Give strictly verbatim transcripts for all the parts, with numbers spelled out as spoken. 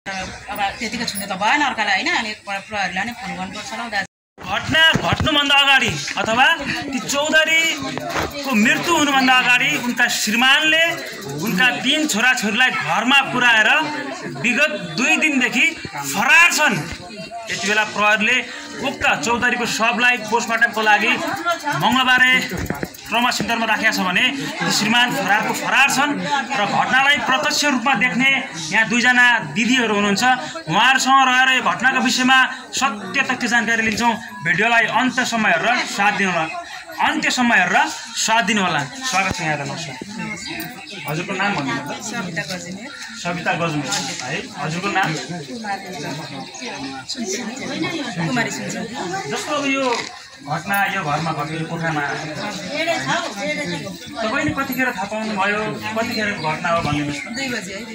अब त्यतिको छुने त भएन अर्कालाई हैन अनि प्रहरीलाई नै फोन गर्नुपर्छ ल दाजु। घटना घट्नुभन्दा अगाडि अथवा ती चौधरीको मृत्यु हुनुभन्दा अगाडि उनका श्रीमानले उनका तीन छोराछोरीलाई घरमा पुर्याएर विगत दुई दिनदेखि फरार छन्। यति बेला प्रहरीले उक्त चौधरीको शवलाई पोस्टमार्टमको लागि मङ्गलबारे ट्रमा सेन्टरमा राखेको छ भने श्रीमान फरारको फरार छन् र घटनालाई प्रत्यक्ष रूपमा देख्ने यहाँ दुईजना दिदीहरू हुनुहुन्छ। उहाँहरूसँग रहेर यो घटनाको विषयमा सत्य तथ्य जानकारी लिन्छौँ। भिडियोलाई अन्त्यसम्म हेरेर साथ दिनु होला अन्त्यसम्म हेरेर साथ दिनु होला। स्वागत छ यहाँलाई। नमस्कार, हजुरको नाम भन्नु? सविता गजमेर। सविता गजमेर है। हजुरको नाम? कुमारी सुनसन। जस्तो अब यो घटना यो घरमा घटेको कोठामा तपाईँले कतिखेर थाहा पाउनुभयो? कतिखेरको घटना हो भनिदिनुहोस् न। दुई बजी है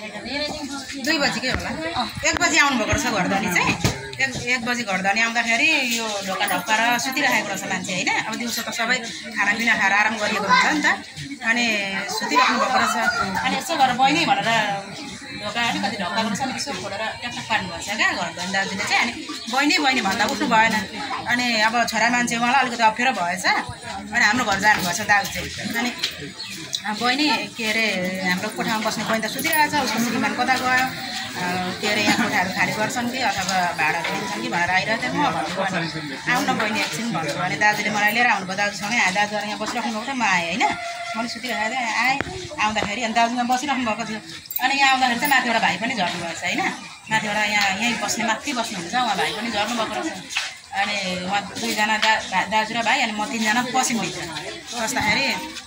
दुई बजीकै होला। एक बजी आउनुभएको रहेछ घरदानी चाहिँ। एक एक बजी घरदानी आउँदाखेरि यो ढोका ढक्काएर सुतिराखेको रहेछ मान्छे होइन। अब दिउँसो त सबै खानापिना खाएर आराम गरिएको हुन्छ नि त। अनि सुतिराख्नु भएको रहेछ। अनि यसो गरेर बहिनी भनेर ढोका अलिकति ढक्काएको रहेछ। अनि यसो खोलेर ट्याक्क पार्नुभएको छ क्या घरदानी दाजुले चाहिँ। अनि बहिनी बहिनी भन्दा उठ्नु भएन। अनि अब छोरा मान्छे उहाँलाई अलिकति अप्ठ्यारो भएछ। अनि हाम्रो घर जानुभएछ दाजु चाहिँ। अनि बहिनी के अरे हाम्रो कोठामा बस्ने बहिनी त सुतिरहेको छ। उसको श्रीमान कता गयो के अरे यहाँ कोठाहरू खाली गर्छन् कि अथवा भाडा दिन्छन् कि भनेर आइरहेको थियो। म भन्नु आउन बहिनी एकछिन भन्छु भने दाजुले मलाई लिएर आउनुभयो। दाजुसँगै आएँ। दाजुहरू यहाँ बसिराख्नु भएको थियो। म आएँ होइन। मैले सुतिरहेको थिएँ आएँ। आउँदाखेरि अनि दाजु यहाँ बसिराख्नु भएको थियो। अनि यहाँ आउँदाखेरि चाहिँ माथिबाट भाइ पनि झर्नु भएको छ होइन। माथिबाट यहाँ यहीँ बस्ने माथि बस्नुहुन्छ उहाँ भाइ पनि झर्नु भएको रहेछ। अनि उहाँ दुईजना दा दाजु र भाइ अनि म तिनजना पस्यौँ भित्र। बस्दाखेरि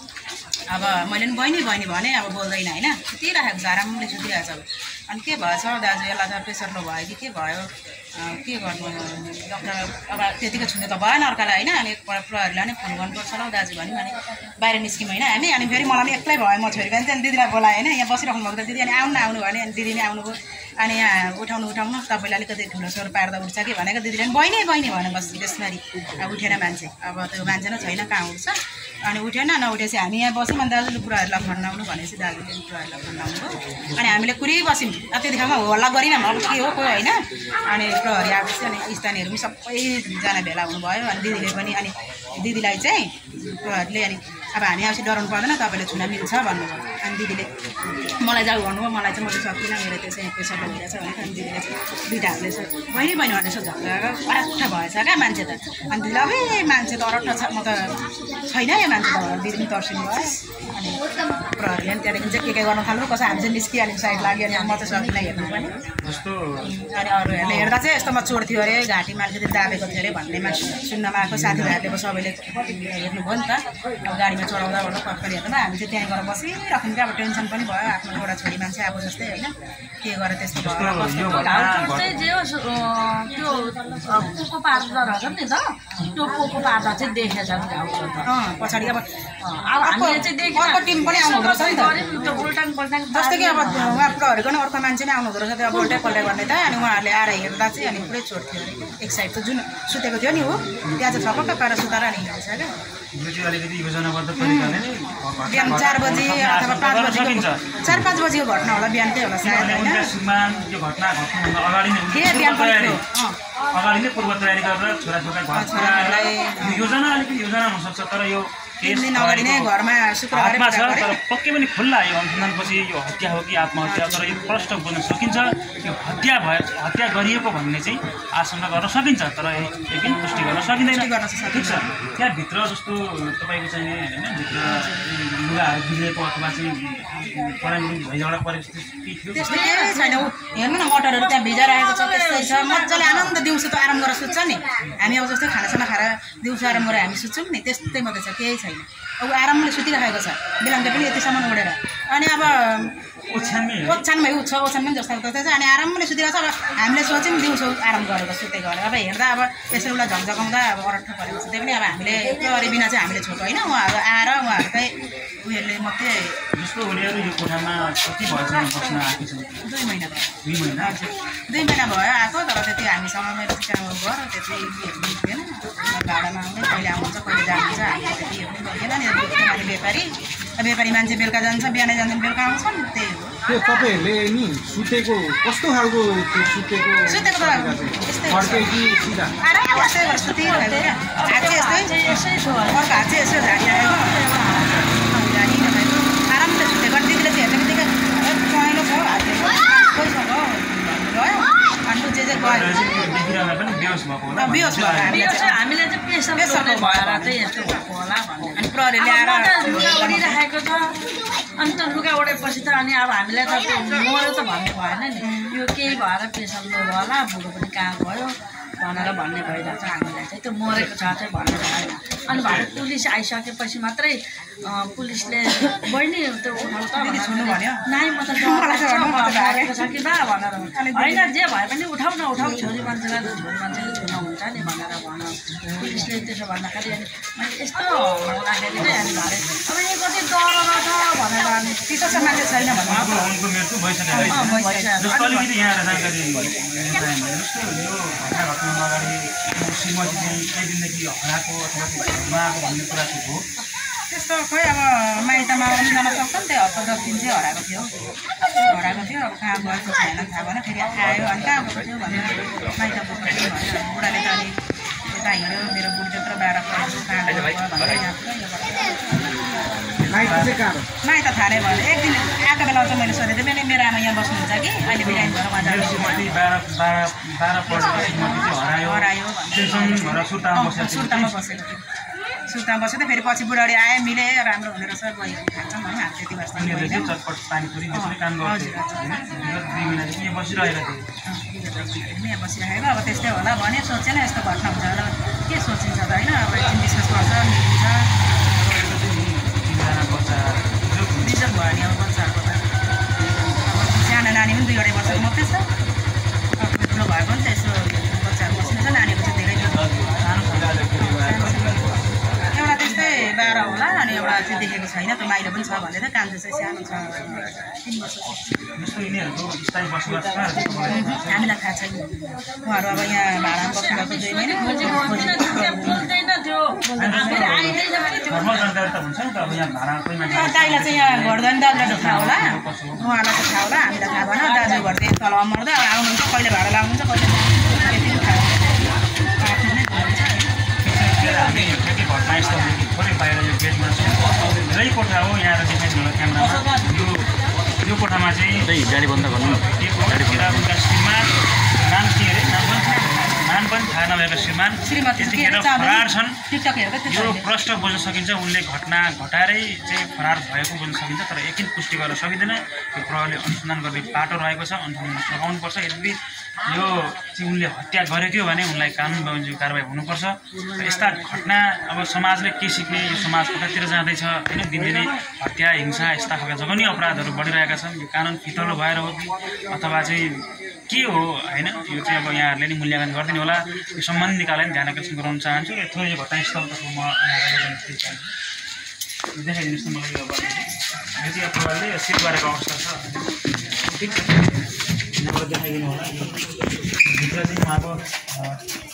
अब मैले पनि बहिनी बहिनी भने अब बोल्दैन होइन। सुतिरहेको छ आरामले सुतिरहेको छ। अनि के भएछ दाजु यसलाई त प्रेसर लो भयो कि के भयो के गर्नु डक्टर अब त्यतिको छुने त भएन अर्कालाई होइन। अनि प्रहरीलाई नै फोन गर्नुपर्छ ल दाजु भन्यो। अनि बाहिर निस्क्यौँ होइन हामी। अनि फेरि मलाई पनि एक्लै भयो। म छोरी पनि त्यहाँदेखि दिदीलाई बोलाएँ होइन। यहाँ बसिराख्नु भएको त दिदी अनि आउनु आउनु भने अनि दिदी नै आउनुभयो। अनि यहाँ उठाउनु उठाउनु तपाईँले अलिकति ठुलो स्वर पार्दा उठ्छ कि भनेको दिदीले पनि बहिनी बहिनी भने बस त्यसरी अब उठेन मान्छे। अब त्यो मान्छे नै छैन कहाँ उठ्छ। अनि उठेन नउठेपछि हामी यहाँ बस्यौँ। अनि दाजुले पुराहरूलाई खन्नाउनु भनेपछि दाजुले पनि पुराहरूलाई खन्नाउनु भयो। अनि हामीले कुरिबस्यौँ। अब त्यतिखेरमा हल्ला गरिनँ अब के हो कोही होइन। अनि प्रहरी आएपछि अनि स्थानीयहरू पनि सबैजना भेला हुनुभयो। अनि दिदीले पनि अनि दिदीलाई चाहिँ प्रहरीले अनि अब हामी आएपछि डराउनु पर्दैन तपाईँले छुन मिल्छ भन्नुभयो। अनि दिदीले मलाई जाऊ भन्नुभयो। मलाई चाहिँ मैले सकिनँ मेरो त्यो चाहिँ प्रेसर भइरहेछ भनेको। अनि दिदीले चाहिँ दुइटाहरूले चाहिँ बहिनी बहिनी भनेर यसो झगडा अरट्ठ भएछ क्या मान्छे त। अनि दिदीले अब मान्छे त अरट्ठ छ म त छैन यो मान्छे त दिदी पनि तर्सिनु भयो। अनि प्रहरीले अनि त्यहाँदेखि चाहिँ के के गर्नु थाल्नु कसो हामी चाहिँ निस्किहाल्यौँ साइड लाग्यो। अनि म चाहिँ सकिनँ हेर्नु पनि। अनि अरूहरूले हेर्दा चाहिँ यस्तोमा चोट थियो अरे घाँटीमा अलिकति दाबेको थियो अरे भन्नेमा सुन्नमा आएको साथीभाइहरूले सबैले हेर्नुभयो नि त। अब गाडीमा चढाउँदा भन्नु कति हेर्दा हामी चाहिँ त्यहाँ गएर बसिराख्नु क्या। अब टेन्सन पनि भयो आफ्नो एउटा छोरी मान्छे आएको जस्तै होइन। के गरेर त्यस्तो भयो चाहिँ जे होस् त्यो पोको पार्दा रहेछ नि त। त्यो पोको पार्दा चाहिँ देखेछ पछाडि। अब अब हामीले चाहिँ देखेँ अर्को टिम पनि आउनु हुँदो रहेछ नि त। त्यो उल्टाङ पल्टाङ जस्तो कि अब उहाँ प्रहरीको नि अर्को मान्छे नै आउनु हुँदो रहेछ त्यो अब उल्टै पल्टै गर्ने त। अनि उहाँहरूले आएर हेर्दा चाहिँ अनि पुरै चोट थियो अरे। एक साइड त जुन सुतेको थियो नि हो त्यहाँ चाहिँ छपक्क पाएर सुताएर नि हिँड्छ क्या। बिहान चार बजी अथवा पाँच बजीको चार पाँच बजीको घटना होला। बिहानकै होला सायद होइन। बिहान पनि थियो अगाडि नै पूर्व तयारी गरेर छोराछोरीलाई योजना अलिकति योजना हुनसक्छ। तर यो तीन दिन अगाडि नै घरमा शुक्रबार छ तर पक्कै पनि खुल्ला यो अनुसन्धानपछि यो हत्या हो कि आत्महत्या। तर यो प्रष्ट बुझ्न सकिन्छ यो हत्या भयो हत्या गरिएको भन्ने चाहिँ आशंका गर्न सकिन्छ। तर यकिन पुष्टि गर्न सकिँदैन। ठिक छ। त्यहाँभित्र जस्तो तपाईँको चाहिँ होइन भित्र लुगाहरू बिग्रेको अथवा चाहिँ पढाइ झैझगडा परेको त्यस्तो केही छैन। हेर्नु न मटरहरू त्यहाँ भिजाइरहेको छ त्यस्तै छ। मजाले आनन्द दिउँसो त आराम गरेर सुत्छ नि। हामी अब जस्तै खानासाना खाएर दिउँसो आराम गरेर हामी सुत्छौँ नि त्यस्तै मात्रै छ केही छैन। अब आरामले सुतिराखेको छ बेलुका पनि यतिसम्म उडेर। अनि अब ओछ्यानमै ओछ्यानमै उठ्छ ओछ्यानमै जस्तो त्यस्तै छ। अनि आरामले सुतिरहेको छ। अब हामीले सोच्यौँ दिउँसो आराम गरेको सुतेको गरेर। अब हेर्दा अब यसो उसलाई झकझकाउँदा अब अरट्ठ परेको छ। त्यही पनि अब हामीले प्रहरी बिना चाहिँ हामीले छोटो होइन। उहाँहरू आएर उहाँहरूकै उयोले मात्रै जस्तो उनीहरू यो कोठामा कति भएछ बस्न आएको छ? दुई महिना भयो। दुई महिना हजुर दुई महिना भयो आएको। तर त्यति हामीसँग मेरो काम गऱ्यो त्यति हेर्नु थिएन। भाडामा आउने कहिले आउँछ कहिले जानुहुन्छ हामीले त्यति हेर्नु भएन नि। व्यापारी व्यापारी मान्छे बेलुका जान्छ बिहानै जान्छ बेलुका आउँछन् त्यही हो। त्यो तपाईँहरूले नि सुतेको कस्तो खालको त्यो सुतेको सुतेको त यस्तै फर्के कि सिधा आराम बसेर सुतिरहेको क्या हात चाहिँ यस्तै यसै छ अर्को हात चाहिँ यसो झारिरहेको झारिरहेको आरामले सुतेको दिदीले चाहिँ हेर्ने बित्तिकै पहेँलो छ हातले कोहीसँग गयो अन्त जे जे गयो देखिरहँदा पनि बेहोस भएको होला बेहोस भएर हामीले यो चाहिँ चाहिँ हामीले चाहिँ प्रेसर गर्ने भएर चाहिँ यस्तो भएको होला भन्ने अनि प्रहरीले अब आएर म त लुगा ओढिराखेको छ अनि त लुगा ओढेपछि त अनि अब हामीलाई त त्यो मऱ्यो त भन्नु भएन नि यो केही भएर प्रेसर लो होला बुढो पनि कहाँ गयो भनेर भन्ने भइरहेको छ हामीलाई चाहिँ त्यो मरेको छ चाहिँ भनेर होइन अनि भरे पुलिस आइसकेपछि मात्रै पुलिसले बहिनी त्यो उठाउ त भन्यो नाइ म त डरेको छ कि बा भनेर होइन जे भए पनि उठाउ न उठाउ छोरी मान्छेलाई त छोरी मान्छेले छुन हुन्छ नि भनेर भन पुलिसले त्यसो भन्दाखेरि अनि मैले यस्तो हुँदाखेरि चाहिँ अनि भरे अब यो कति डर छ भनेर अनि चिसो छ मान्छे छैन भन्नु अब उनको मृत्यु भइसकेको छ जस्तो अलिकति यहाँ जानकारी जस्तो यो घटना घट्नुमा अगाडि श्रीमती चाहिँ केही दिनदेखि हराएको अथवा उहाँको भन्ने कुरा चाहिँ हो त्यस्तो खोइ अब माइतमा पनि जान सक्छ नि त्यो हप्ता दस दिन चाहिँ हराएको थियो हराएको थियो अब कहाँ गएको छैन थाहा भएन फेरि आयो अनि कहाँ गएको थियो भनेर माइत बोक्नु भयो बुढाले त अनि यता हिँड्यो मेरो बुढी त्यत्रो बाह्र परेको कहाँ गयो भनेर यहाँ पुरै यो माइत चाहिँ कहाँ हो माइत थाहा नै भयो एक दिन आएको बेला चाहिँ मैले सोधेको थिएँ मेरो आमा यहाँ बस्नुहुन्छ कि अहिले बिहान भएर उहाँ मेरो श्रीमती बाह्र बाह्र बाह्र पढेको श्रीमती चाहिँ हरायो हरायो त्यसपछि घर सुर्तामा बसेको थियो सुर्तामा बसेको थियो सुर्तामा बसेको थियो फेरि पछि बुढाडी आयो मिले राम्रो हुने रहेछ गयो खान्छौँ होइन हामी त्यति बस्दा उनीहरूले चाहिँ चटपट पानीपुरी त्यसरी काम गर्थ्यो होइन विगत दुई महिनादेखि यहाँ बसिरहेका थिए यहाँ बसिरहेको अब त्यस्तै होला भने सोचेन यस्तो घटना हुन्छ होला के सोचिन्छ त होइन अब एकछिन डिस्कस गर्छ मिलिन्छ तिनजना बच्चा बिजोग भयो नि अब बच्चाहरूको त अब सानो नानी पनि दुई अढाई वर्षको मात्रै छ अब ठुलो भएको नि त यसो बच्चाहरू बस्नु छ नानीहरू चाहिँ धेरै एउटा त्यस्तै बाह्र होला अनि एउटा चाहिँ देखेको छैन त्यो माइलो पनि छ भन्दै थियो कान्छो चाहिँ सानो छ तिन वर्ष जस्तो यिनीहरूको स्थायी बसोबास छ हामीलाई थाहा छैन उहाँहरू अब यहाँ भाडामा बस्नुभएको दुई महिना बोल्दैन त्यो फेरि आइँदैन पनि त्यो घरमा जानकारी त हुन्छ नि त अब यहाँ भाडा कोही मान्छे दाइलाई चाहिँ यहाँ घर जाने दाजुलाई थाहा होला उहाँलाई चाहिँ थाहा होला हामीलाई थाहा भएन दाजु घर चाहिँ तल अमर्दा आउनुहुन्छ कहिले भाडा लाउनुहुन्छ कहिले त्यति थाहा आफ्नो नै हामी यो ठ्याक्कै घटनास्थलदेखि थोरै बाहिर यो गेटमा छौँ धेरै कोठा हो यहाँ देखाइदिनु होला क्यामेरामा यो यो कोठामा चाहिँ गाडी बन्द गर्नु उनका श्रीमान नाम के अरे नाम पनि नाम पनि थाहा नभएको श्रीमान श्रीमती यतिखेर फरार छन् टिकटक हेर्दै यो प्रष्ट बुझ्न सकिन्छ उनले घटना घटाएरै चाहिँ फरार भएको बुझ्न सकिन्छ तर यकिन पुष्टि गर्न सकिँदैन यो प्रहरीले अनुसन्धान गर्ने बाटो रहेको छ अनुसन्धान सघाउनुपर्छ यदि यो चाहिँ उनले हत्या गरेको हो भने उनलाई कानुन बमोजिम कारबाही हुनुपर्छ र यस्ता घटना अब समाजले के सिक्ने यो समाज कतातिर जाँदैछ होइन दिनदिनै हत्या हिंसा यस्ता खालका जघन्य अपराधहरू बढिरहेका छन् यो कानुन फितलो भएर हो कि अथवा चाहिँ के हो होइन यो चाहिँ अब यहाँहरूले नि मूल्याङ्कन गरिदिनु होला यो सम्बन्धित निकायलाई ध्यान आकर्षण गराउन चाहन्छु र थोरै यो घटनास्थलको म यहाँलाई चाहन्छु देखाइदिनुहोस् न मलाई यो यो चाहिँ प्रहरीले सिट गरेको अवस्था छ ठिक छ यहाँबाट देखाइदिनु होला भित्र चाहिँ उहाँको